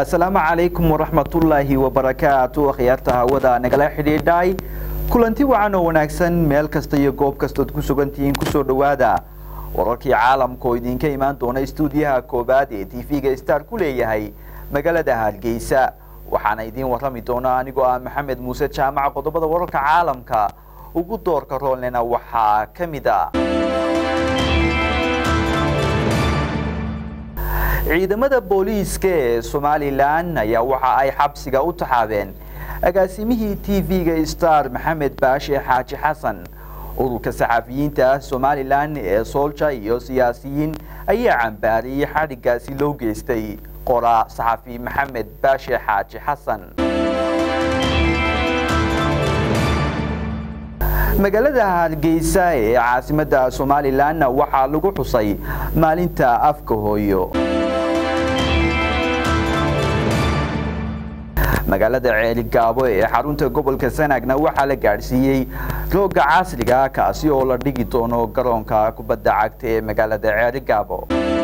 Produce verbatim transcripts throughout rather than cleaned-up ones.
السلام عليكم ورحمة الله وبركاته خيارتها ودا نقل حديداي كلنتي وعنا وناكسن ميل كاستي قوب كاستو تكسوغنتين كسو دوادا وركي عالم كويدين كيمان دونا استوديها كوباد تي فيغا ستار كوليهاي مقالة هالجيسا waxaana idin warami doona anigoo ah Maxamed Muuse Jaamac qodobada wararka caalamka ugu doorka roolena waxa kamida ciidamada booliiska ee Somaliland ayaa waxa ay xabsiga u taxaabeen agaasimihii T V-ga Star Maxamed Baashi Xaaji Xasan ururka saxafiyiinta Somaliland ee Soldier iyo siyaasiyiin ayaa cambaariyay xadhigaasi loo geystay قرا صحفي محمد باشي حاجي حسن مقالة هالجيسة عاصمة سوماليلاند waxaa lagu xusay maalinta afka hooyo magaalada Ceelgaabo ee xarunta gobolka Sanaagna waxaa la gaarsiiyay rooga casriga kaasi oo la dhigi doono garoonka kubadda cagta ee magaalada Ceelgaabo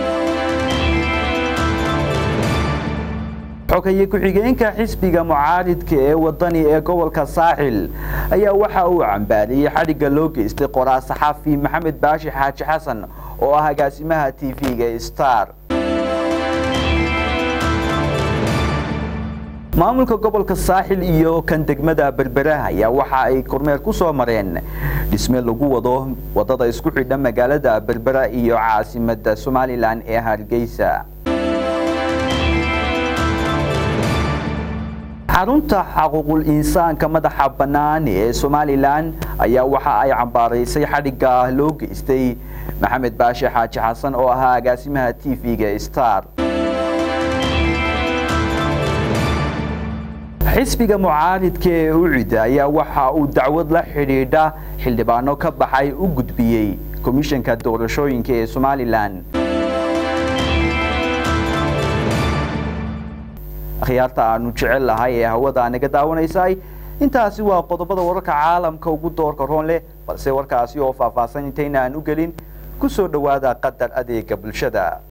حكي كحجينك حسبي معارض كوطني قبل كساحل أي وحى عمبالي حرق اللوج استقراء صحفي محمد باشي حاج حسن وها قاسمها تي في ستار maamulka gobolka Saaxil iyo kan degmada Berberaha ayaa waxa ay kormeer ku soo mareen dhisme lagu wado wadada isku xidhan magaalada Berbera iyo caasimadda Somaliland ee Hargeysa xarunta xuquuqul insaanka madaxa bannaan ee Somaliland ayaa waxa ay cambaaraysay xadhiga loo geystay Maxamed Baashi Xaaji Xasan oo ahaa agaasimaha T V-ga Star xisbiga mucaaridka ee U C I D ayaa waxa uu dacwad la xiriidha xildhibaano ka baxay u gudbiyay komishanka doorashooyinka ee Somaliland خيارتا aanu jecel lahay ee hawada anaga daawanaysay intaasi waa qodobada wararka caalamka ugu doorka roon leh balse warkaasi oo faahfaahsan intaynaan u gelin ku soo dhawaada qadar adeega bulshada